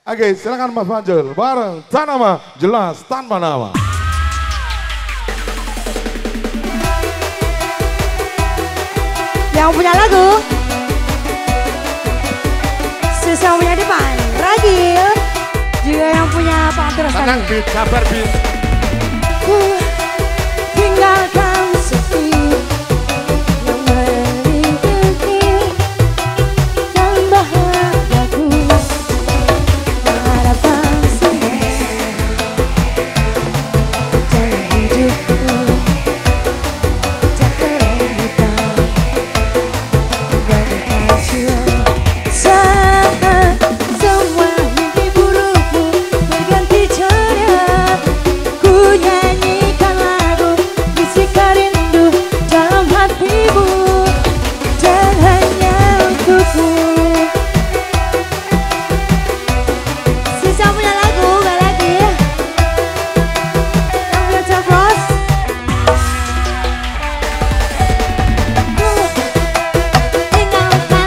Oke, silakan Mas Panjul bareng Tanama Jelas Tanpa Nama. Yang punya lagu Susah punya depan Ragil. Juga yang punya Pak Terus tadi. Tenang beat, sabar beat. Ku tinggalkan sepi yang meliputi dan bahagiaku. Harapan sini dalam hidupku tak terlupakan. Bagaikan jiwa saat semua mimpi burukmu berganti cerah. Ku nyanyikan lagu bisikan rindu dalam hatimu dan hanya untukmu. Sisa punya lagu gak lagi? Yang punya Tafros? Tinggalkan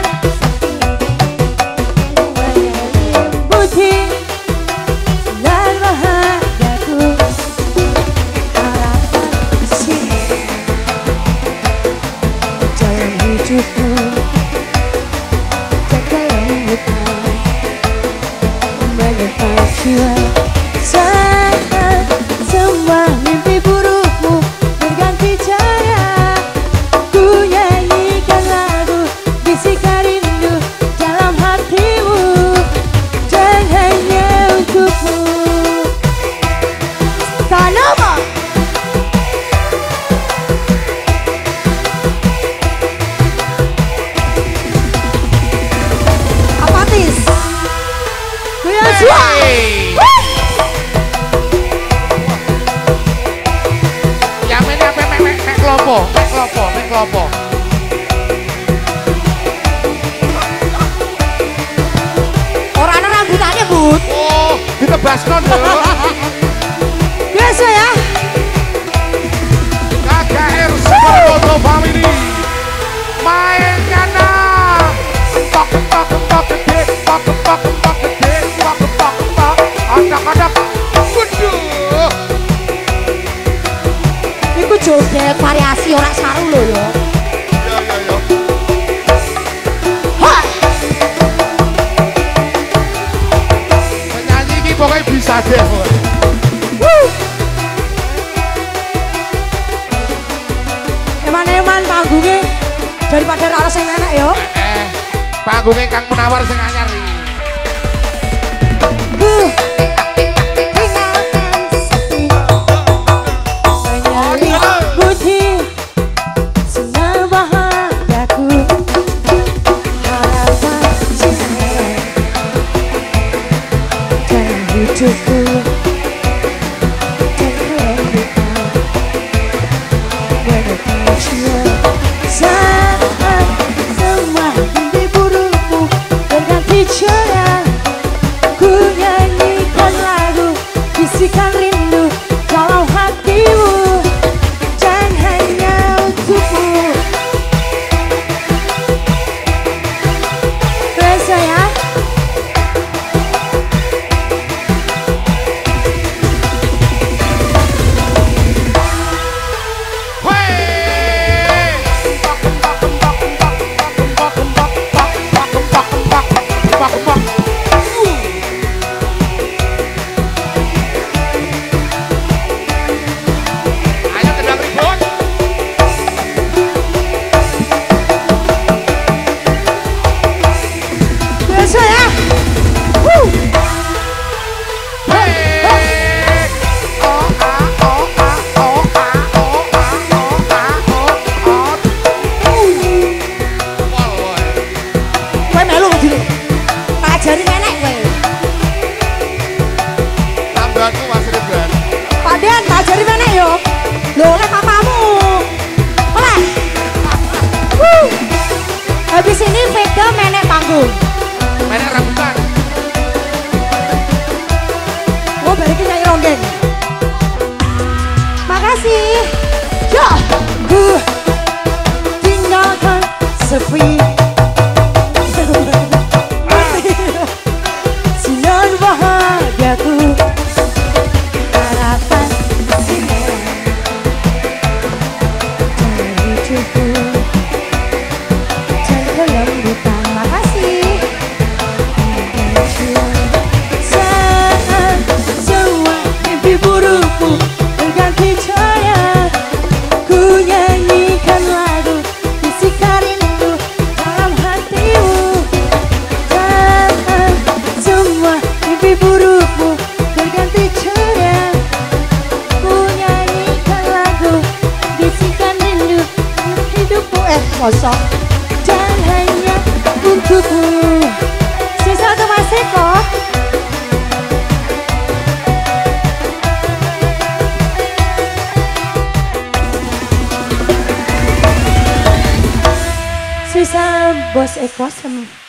sepi dan bahagiaku. Harapan sini dalam hidupku tak terlupakan. Menyimpan jiwa saat semua mimpi burukmu berganti cara. Ku nyanyikan lagu bisikan rindu dalam hatimu dan hanya untukmu. Tanama apatis Kuya Sua. Ya mek klopo. Orang ana rambutannya bud. Oh, ditebaskan lho. Biasa ya. KKR Supermoto Family. Main kana. Tok gede, tok gede, tok. Anak-anak. Waduh. Iku joget variasi orang saru lho ya. Ya. Ha! Penyanyi ini pokoknya bisa deh. Eman-eman panggungnya daripada rara sing enak ya. Panggungnya Kang Munawar sing anyar iki. Tinggalkan sepi menyelimuti sinar bahagiaku. Harapan cinta dalam hidupku tak terlupakan. Menyimpan jiwa saat semua mimpi burukmu berganti cerah. Ku nyanyikan lagu bisikan rindu dalam hatimu dan hanya untukmu. Biasa ya. Ayo tendang ribut. Biasa ya. Kowe melu ngene. Pajari nenek kowe. Tambahanku Mas Ridwan. Padean pajari nenek yo. Lho oleh papamu. Oleh. Habis ini Vega menek panggung. Menek rambutan. Oh, balik nyanyi ronggeng. Makasih. Yo. Tinggalkan sepi. Sinar bahagiaku. Harapan dari hidupku dan kelembutan. Makasih. Saat semua mimpi burukku berganti cahaya, ku nyanyikan lagu bisikan rindu dalam hatimu. Saat semua mimpi burukmu berganti cahaya, ku nyanyikan lagu bisikan rindu dalam hidupku. Kosong dan hanya untukmu. Sisa untuk Mas Eko. Sisa Bos Eko.